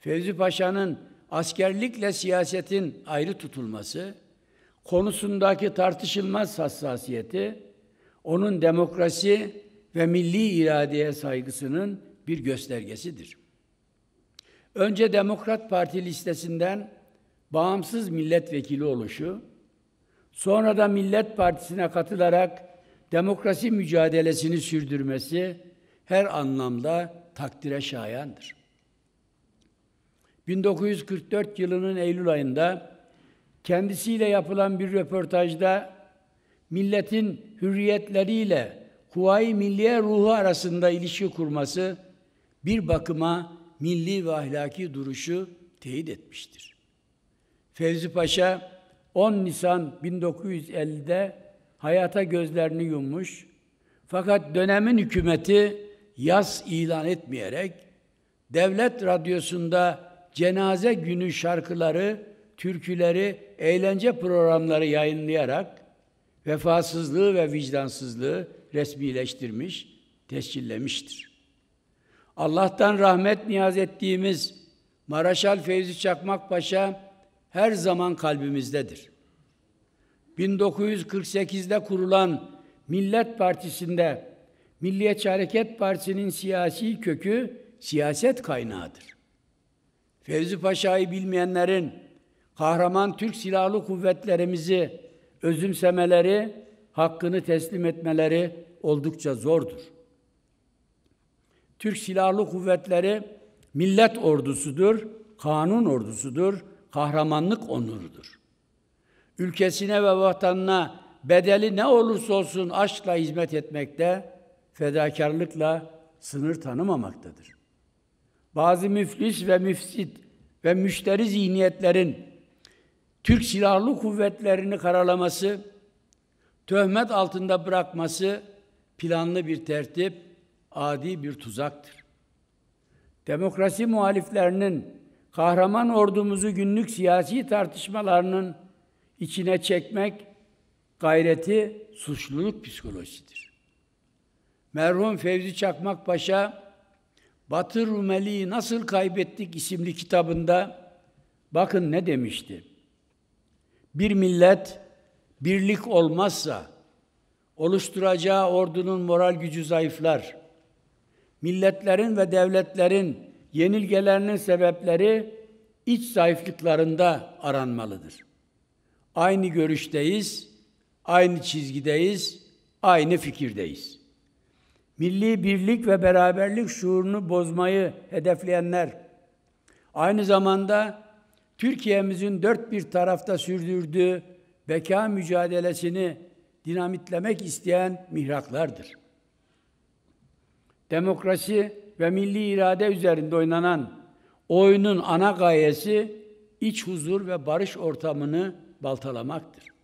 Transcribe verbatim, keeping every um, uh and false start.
Fevzi Paşa'nın askerlikle siyasetin ayrı tutulması konusundaki tartışılmaz hassasiyeti, onun demokrasi ve milli iradeye saygısının bir göstergesidir. Önce Demokrat Parti listesinden bağımsız milletvekili oluşu, sonra da Millet Partisi'ne katılarak demokrasi mücadelesini sürdürmesi her anlamda takdire şayandır. bin dokuz yüz kırk dört yılının Eylül ayında kendisiyle yapılan bir röportajda milletin hürriyetleriyle Kuvayi Milliye ruhu arasında ilişki kurması bir bakıma milli ve ahlaki duruşu teyit etmiştir. Fevzi Paşa on Nisan bin dokuz yüz ellide hayata gözlerini yummuş, fakat dönemin hükümeti yas ilan etmeyerek devlet radyosunda cenaze günü şarkıları, türküleri, eğlence programları yayınlayarak vefasızlığı ve vicdansızlığı resmileştirmiş, tescillemiştir. Allah'tan rahmet niyaz ettiğimiz Maraşal Fevzi Çakmak Paşa her zaman kalbimizdedir. bin dokuz yüz kırk sekizde kurulan Millet Partisi'nde Milliyetçi Hareket Partisi'nin siyasi kökü siyaset kaynağıdır. Fevzi Paşa'yı bilmeyenlerin kahraman Türk Silahlı Kuvvetlerimizi özümsemeleri, hakkını teslim etmeleri oldukça zordur. Türk Silahlı Kuvvetleri millet ordusudur, kanun ordusudur, kahramanlık onurudur. Ülkesine ve vatanına bedeli ne olursa olsun aşkla hizmet etmekte, fedakarlıkla sınır tanımamaktadır. Bazı müflis ve müfsit ve müşteri zihniyetlerin Türk Silahlı Kuvvetlerini karalaması, töhmet altında bırakması planlı bir tertip, adi bir tuzaktır. Demokrasi muhaliflerinin kahraman ordumuzu günlük siyasi tartışmalarının içine çekmek gayreti suçluluk psikolojisidir. Merhum Fevzi Çakmak Paşa, Batı Rumeli'yi Nasıl Kaybettik isimli kitabında bakın ne demişti? Bir millet birlik olmazsa oluşturacağı ordunun moral gücü zayıflar. Milletlerin ve devletlerin yenilgelerinin sebepleri iç zayıflıklarında aranmalıdır. Aynı görüşteyiz, aynı çizgideyiz, aynı fikirdeyiz. Milli birlik ve beraberlik şuurunu bozmayı hedefleyenler, aynı zamanda Türkiye'mizin dört bir tarafta sürdürdüğü beka mücadelesini dinamitlemek isteyen mihraklardır. Demokrasi ve milli irade üzerinde oynanan oyunun ana gayesi iç huzur ve barış ortamını baltalamaktır.